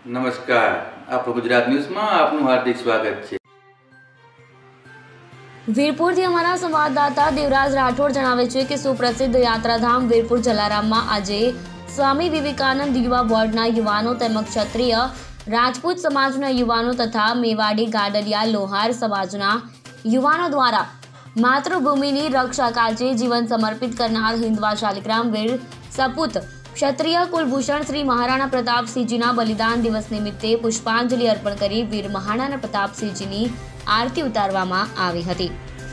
નમસ્કાર, આપણું ગુજરાત ન્યૂઝમાં આપનું હાર્દિક સ્વાગત છે। વીરપુરથી અમારા સંવાદદાતા દેવરાજ રાઠોડ જણાવે છે કે સુપ્રસિદ્ધ યાત્રાધામ વીરપુર જલારામમાં આજે સ્વામી વિવેકાનંદ યુવા બોર્ડના યુવાનો તેમજ ક્ષત્રિય રાજપૂત સમાજના યુવાનો તથા મેવાડી ગાડલિયા લોહાર સમાજના યુવાનો દ્વારા માતૃભૂમિની રક્ષા કાજે જીવન સમર્પિત કરનાર हिंदवा शालिग्राम वीर सपूत क्षत्रिय कुलभूषण श्री महाराणा प्रतापसिंहजीना बलिदान दिवस निमित्ते पुष्पांजलि अर्पण करी वीर महाराणा प्रतापसिंहजीनी आरती उतारवामां आवी हती।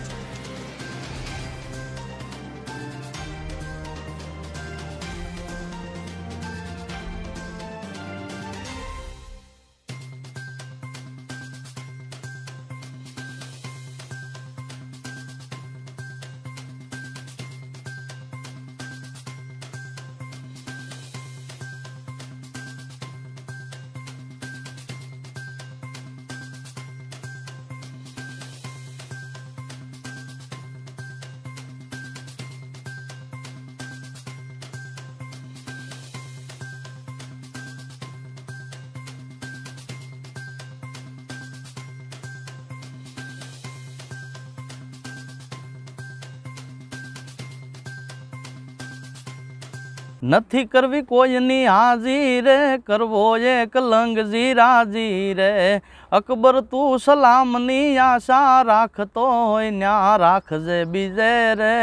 નથી કરવી કોઈની હાજી રે, કરવો એક લંગજી રાજી રે। અકબર તું સલામની આશા રાખતો હોય ન્યા રાખજે બીજે રે।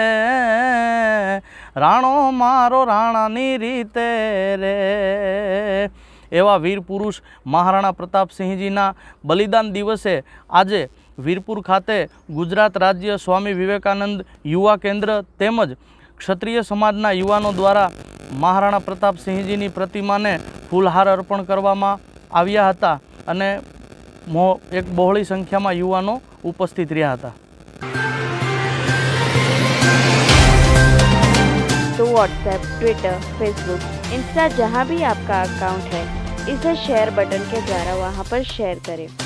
રાણો મારો રાણાની રીતે રે। એવા વીર પુરુષ મહારાણા પ્રતાપસિંહજીના બલિદાન દિવસે આજે વીરપુર ખાતે ગુજરાત રાજ્ય સ્વામી વિવેકાનંદ યુવા કેન્દ્ર તેમજ ક્ષત્રિય સમાજના યુવાનો દ્વારા મહારાણા પ્રતાપસિંહજીની પ્રતિમાને ફૂલહાર અર્પણ કરવામાં આવ્યા હતા અને એક બહોળી સંખ્યામાં યુવાનો ઉપસ્થિત રહ્યા હતા। तो व्हाट्सएप, ट्विटर, फेसबुक, इंस्टा जहाँ भी आपका अकाउंट है, इसे शेयर बटन के द्वारा वहाँ पर शेयर करें।